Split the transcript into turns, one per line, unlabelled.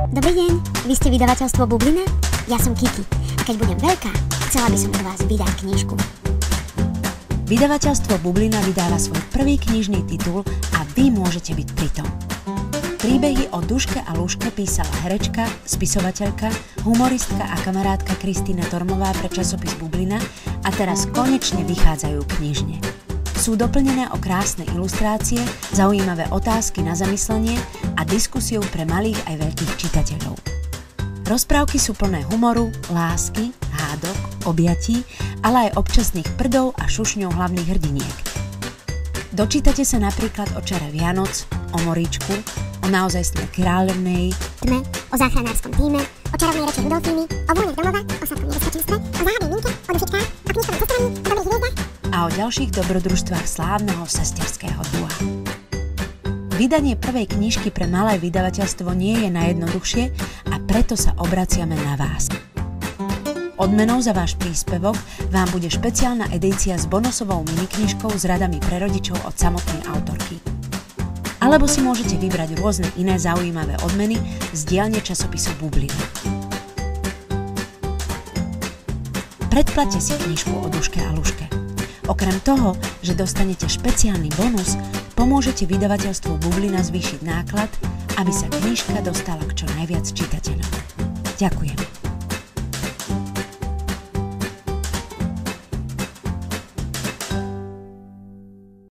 Dobrý deň, vy ste vydavateľstvo Bublina? Ja som Kiki a keď budem veľká, chcela by som od vás vydať knižku.
Vydavateľstvo Bublina vydáva svoj prvý knižný titul a vy môžete byť pri tom. Príbehy o Duške a Luške písala herečka, spisovateľka, humoristka a kamarátka Kristýna Tormová pre časopis Bublina a teraz konečne vychádzajú knižne. Sú doplnené o krásne ilustrácie, zaujímavé otázky na zamyslenie a diskusiu pre malých aj veľkých čitateľov. Rozprávky sú plné humoru, lásky, hádok, objatí, ale aj občasných prdov a šušňov hlavných hrdiniek. Dočítate sa napríklad o čare Vianoc, o Moríčku, o naozajstnej kráľovnej,
Tme, o záchranárskom týme, o čarovnej reči Rudolfíny, o vôňach domova, o sladkom nebezpečenstve, o záhadnej Minke, o dušičkách, o knižkovom cestovaní, o dobrých hviezdach
a o ďalších dobrodružstvách slávneho sesterského dua. Vydanie prvej knižky pre malé vydavateľstvo nie je najjednoduchšie a preto sa obraciame na vás. Odmenou za váš príspevok vám bude špeciálna edícia s bonusovou miniknižkou s radami pre rodičov od samotnej autorky. Alebo si môžete vybrať rôzne iné zaujímavé odmeny z dielne časopisu Bublina. Predplaťte si knižku o Duške a Luške. Okrem toho, že dostanete špeciálny bonus, pomôžete vydavateľstvu Bublina zvýšiť náklad, aby sa knižka dostala k čo najviac čitateľom. Ďakujem.